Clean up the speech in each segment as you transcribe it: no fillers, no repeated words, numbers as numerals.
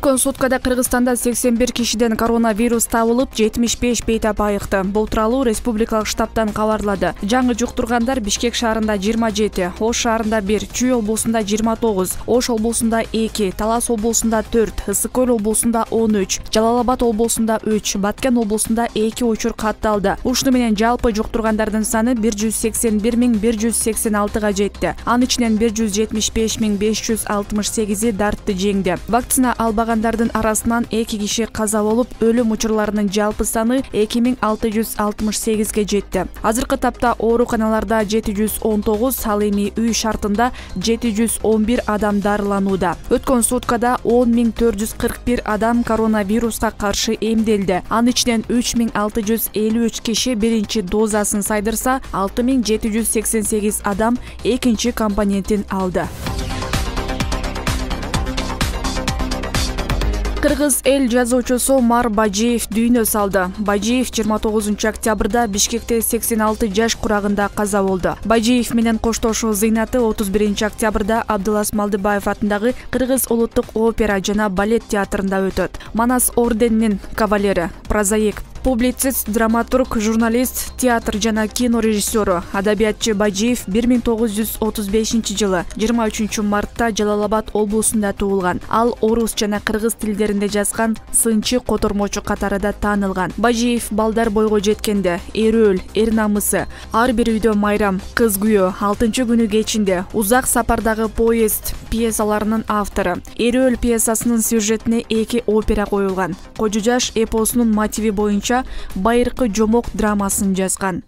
Өткөн суткада Кыргызстанда 81 кишиден коронавирус табылып, 75 бейтап айыкты. Бул тууралуу республикалык штабтан кабарлады. Жаңы жуктургандар Бишкек шаарында 27, Ош шаарында 1, Чүй облусунда 29, Ош облусунда 2, Талас облусунда 4, Ысык-көл облусунда 13, Жалал-абад облусунда 3, Баткен облусунда 2 учур катталды. Ушуну менен жалпы жуктургандардын саны 181.186 жетти. Анын ичинен 175.568 дартты жеңди. Вакцина албагандардын арасынан 2 киши каза болуп, өлүм учурларынын жалпы саны 2668 жетти. Азыркы тапта ооруканаларда 719, ал эми үй шартында 711 адам дарыланууда. Өткөн суткада 10.441 адам коронавируска каршы эмделди. Анын ичинен 3653 киши биринчи дозасын сайдырса, 6788 адам экинчи компонентин алды. Кыргыз эл жазуучусу Мар Бажиев дүйнө салды. Бажиев 29 октябрда Бишкекте 86 жаш курагында каза болду. Бажиев менен коштошуу зыйнаты 31 октябрда Абдылас Малдыбаев атындагы Кыргыз улуттук опера жана балет театрында өтөт. Манас орденинин кавалери, прозаик, публицист, драматург, журналист, театр жана кино режиссеру, адабиятчы Бажиев 1935 жылы 23 мартта Жалал-абад облусунда туулган. Ал орус жана кыргыз тилдеринде жазган сынчы котормочу катарында таанылган. Бажиев балдар бойго жеткенде эрөөл, эр намысы, ар бир үйдө майрам, кыз күйөө, 6-күнү кечинде, узак сапардагы поезд пьесаларынын автору. Эрөөл пьесасынын сюжетине 2 опера коюлган. Кожу жаш эпосунун мотиви боюнча байыркы жомок драмасын жазган.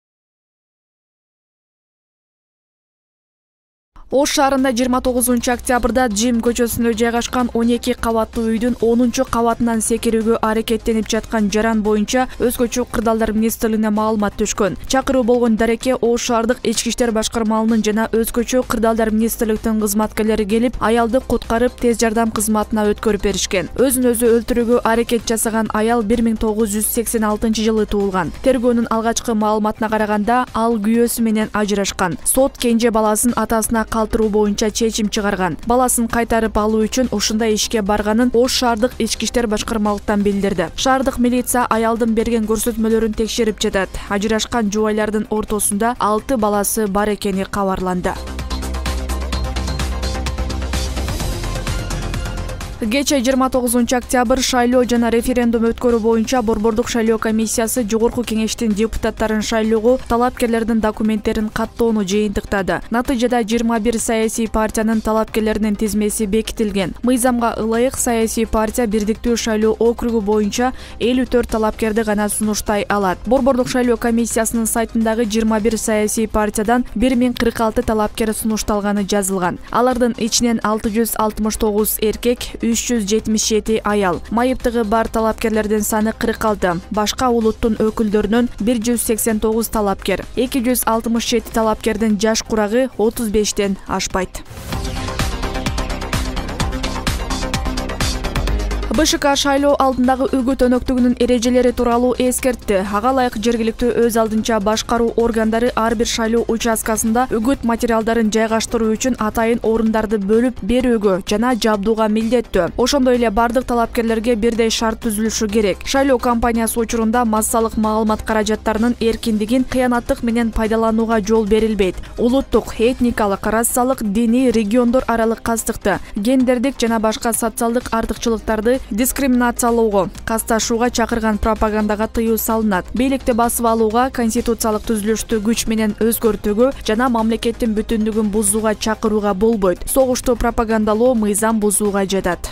Ош шаарында 29 октябрда Джим көчөсүндө жайгашкан 12 кабаттуу үйдүн 10 кабатынан секирүүгө аракеттенип жаткан жаран боюнча өзгөчө кырдаалдар министрлигине маалымат түшкөн. Чакыруу болгон дарекке Ош шаардык ички иштер башкармалыгынын жана өзгөчө кырдаалдар министрлигинин кызматкерлери келип, аялды куткарып тез жардам кызматына өткөрүп беришкен. Өзүн өзү өлтүрүүгө аракет жасаган аял 1986 жылы туулган. Тергөөнүн алгачкы маалыматына караганда, ал күйөөсү менен ажырашкан. Сот кенже баласын атасына калтыруу боюнча чечим чыгарган. Баласын кайтарып алуу үчүн ушундай ишке барганын Ош шаардык ички иштер башкармалыктан билдирди. Шаардык милиция аялдын берген көрсөтмөлөрүн текшерип жатат. Ажырашкан жубайлардын ортосунда 6 баласы бар экени кабарланды. Кече 29 октябрь шайлоо жана референдум өткөрүү боюнча Борбордук шайлоо комиссиясы Жогорку кеңештин депутаттарын шайлоого талапкерлердин документтерин каттоону жыйынтыктады. Натыйжада 21 саясий партиянын талапкерлеринин тизмеси бекитилген. Мыйзамга ылайык саясий партия бирдиктүү шайлоо округу боюнча 54 талапкерди гана сунуштай алат. Борбордук шайлоо комиссиясынын сайтындагы 21 саясий партиядан 1046 талапкер сунушталганы жазылган. Алардын ичинен 669 эркек, 377 аял. Майыптыгы бар талапкерлердин саны 46. Башка улуттун өкүлдөрүнөн 189 талапкер. 267 талапкердин жаш курагы 35тен ашпайт. БШК шайлоо алдындагы үгүт өнөктүгүнүн эрежелери тууралуу эскертти. Ага ылайык жергиликтүү өз алдынча башкаруу органдары ар бир шайлоо участкасында үгүт материалдарын жайгаштыруу үчүн атайын орундарды бөлүп берүүгө жана жабдууга милдеттүү. Ошондой эле бардык талапкерлерге бирдей шарт түзүлүшү керек. Шайлоо кампаниясы учурунда массалык маалымат каражаттарынын эркиндигин кыянаттык менен пайдаланууга жол берилбейт. Улуттук, этникалык, расалык, диний, региондор аралык кастыкты, гендердик жана башка социалдык артыкчылыктарды дискриминациялоого, касташууга чакырган пропагандага тыюу салынат. Бийликти басып алууга, конституциялык түзүлүштү күч менен өзгөртүүгө жана мамлекеттин бүтүндүгүн бузууга чакырууга болбойт. Согушту пропагандалоо мыйзам бузууга жатат.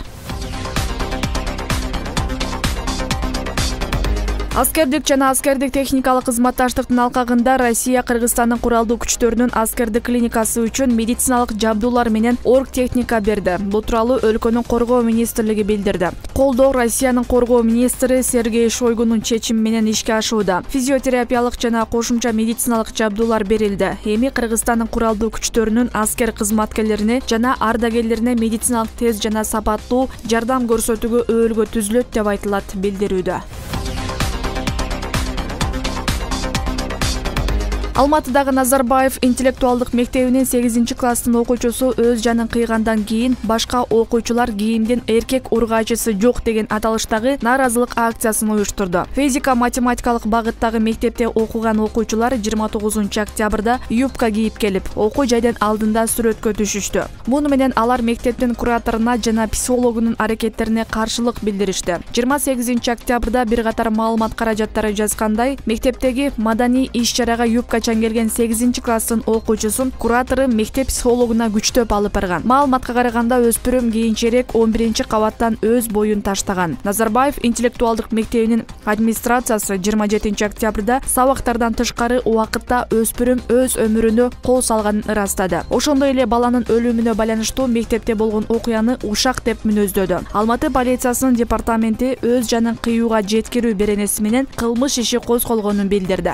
Аскердик жана аскердик техникалык кызматташтыктын алкагында Россия Кыргызстандын куралдуу күчтөрүнүн аскердик клиникасы үчүн медициналык жабдуулар менен орг техника берди. Бул тууралуу өлкөнүн коргоо министрлиги билдирди. Колдоо Россиянын коргоо министри Сергей Шойгунун чечими менен ишке ашууда. Физиотерапиялык жана кошумча медициналык жабдуулар берилди. Эми Кыргызстандын куралдуу күчтөрүнүн аскер кызматкерлерине жана ардагерлерине медициналык тез жана сапаттуу жардам көрсөтүүгө өөлгө түзүлөт деп айтылат билдирүүдө. Алматыдагы Назарбаев интеллектуалдык мектебинин 8-класстын окуучусу өз жанын кыйгандан кийин башка окуучулар Кийимдин эркек-ургаачысы жок деген аталыштагы нааразылык акциясын уюштурду. Физика математикалык багыттагы мектепте окуган окуучулар 29-октябрда юбка кийип келип, окуу жайдын алдында сүрөткө түшүштү. Муну менен алар мектептин кураторуна жана психологунун аракеттерине каршылык билдиришти. 28-октябрда бир катар маалымат каражаттары жазгандай, мектептеги маданий иш-чарага юбка келген 8-класстын окуучусун куратору мектеп психологуна күчтөп алып барган. Маалыматка караганда өспүрүм кийинчерээк 11-кабаттан өз боюн таштаган. Назарбаев интеллектуалдык мектебинин администрациясы 27-октябрда сабактардан тышкары убакытта өспүрүм өз өмүрүнө кол салганын ырастады. Ошондой эле баланын өлүмүнө байланыштуу мектепте болгон окуяны ушак деп мүнөздөөдү. Алматы полициясынын департаменти өз жанын кыюуга жеткирүү беренеси менен кылмыш иши козголгонун билдирди.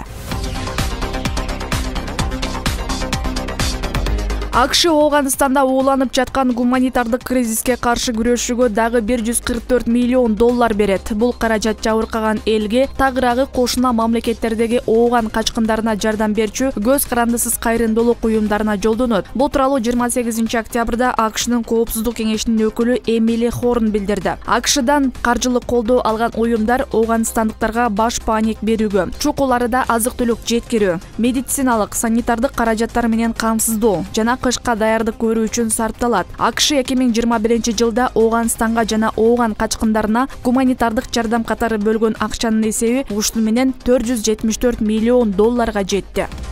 АКШ Ооганстанда ууланып жаткан гуманитардык кризиске каршы күрөшүүгө дагы $144 миллион берет. Бул каражат жабыркаган элге тагыраагы кошуна мамлекеттердеги ооган качкындарына жардам берчү көз карандысыз кайрымдуулук уюмдарына жолдонот. Бул тууралуу 28-октябрда АКШнын Коопсуздук кеңешинин өкүлү Эмили Хорн билдирди. АКШдан каржылык колдоо алган уюмдар ооганстандыктарга баш паник берүүгө, чукуларда азык-түлүк жеткирүү, медициналык, санитардык каражаттар менен камсыздоо жана кышка даярдык көрүү үчүн сарпталат. АКШ 2021-жылда Ооганстанга жана ооган качкындарына гуманитардык жардам катары бөлгөн акчанын эсеби ушуну менен $474 миллион жетти.